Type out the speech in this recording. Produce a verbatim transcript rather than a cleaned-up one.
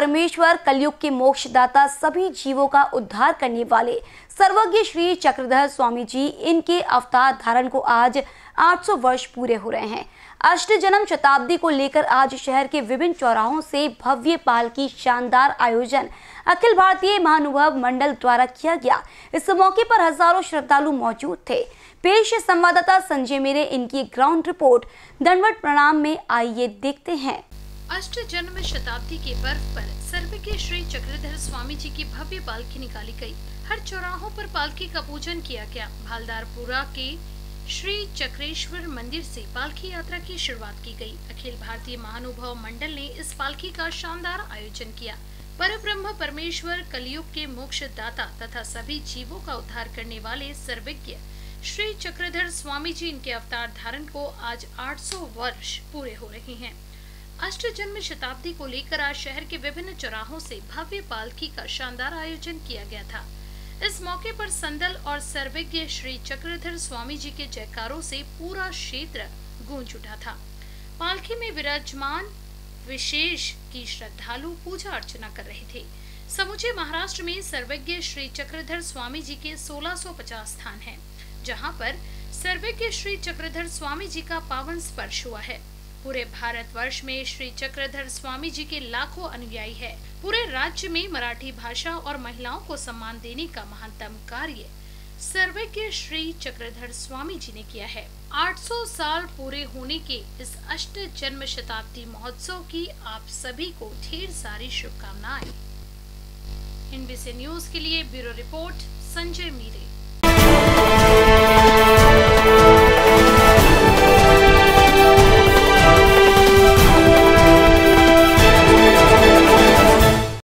परमेश्वर, कलयुग के मोक्षदाता, सभी जीवों का उद्धार करने वाले सर्वज्ञ श्री चक्रधर स्वामी जी, इनके अवतार धारण को आज आठ सौ वर्ष पूरे हो रहे हैं। अष्टजन्म शताब्दी को लेकर आज शहर के विभिन्न चौराहों से भव्य पालकी शानदार आयोजन अखिल भारतीय महानुभव मंडल द्वारा किया गया। इस मौके पर हजारों श्रद्धालु मौजूद थे। पेश संवाददाता संजय मेरे, इनकी ग्राउंड रिपोर्ट। दंडवत प्रणाम में आइए देखते हैं। अष्टजन्म शताब्दी के पर्व पर सर्वज्ञ श्री चक्रधर स्वामी जी की भव्य पालकी निकाली गई। हर चौराहों पर पालकी का पूजन किया गया। भालदारपुरा के श्री चक्रेश्वर मंदिर से पालकी यात्रा की शुरुआत की गई। अखिल भारतीय महानुभव मंडल ने इस पालकी का शानदार आयोजन किया। परब्रह्म परमेश्वर, कलयुग के मोक्ष दाता तथा सभी जीवों का उद्धार करने वाले सर्वज्ञ श्री चक्रधर स्वामी जी, इनके अवतार धारण को आज आठ सौ वर्ष पूरे हो रहे हैं। अष्टजन्म शताब्दी को लेकर आज शहर के विभिन्न चौराहों से भव्य पालकी का शानदार आयोजन किया गया था। इस मौके पर संदल और सर्वज्ञ श्री चक्रधर स्वामी जी के जयकारों से पूरा क्षेत्र गूंज उठा था। पालकी में विराजमान विशेष की श्रद्धालु पूजा अर्चना कर रहे थे। समूचे महाराष्ट्र में सर्वज्ञ श्री चक्रधर स्वामी जी के सोलह सौ पचास स्थान हैं, जहां पर सर्वज्ञ श्री चक्रधर स्वामी जी का पावन स्पर्श हुआ है। पूरे भारतवर्ष में श्री चक्रधर स्वामी जी के लाखों अनुयायी है। पूरे राज्य में मराठी भाषा और महिलाओं को सम्मान देने का महानतम कार्य सर्वज्ञ श्री चक्रधर स्वामी जी ने किया है। आठ सौ साल पूरे होने के इस अष्ट जन्म शताब्दी महोत्सव की आप सभी को ढेर सारी शुभकामनाएं। एनबीसी न्यूज के लिए ब्यूरो रिपोर्ट संजय मीरे।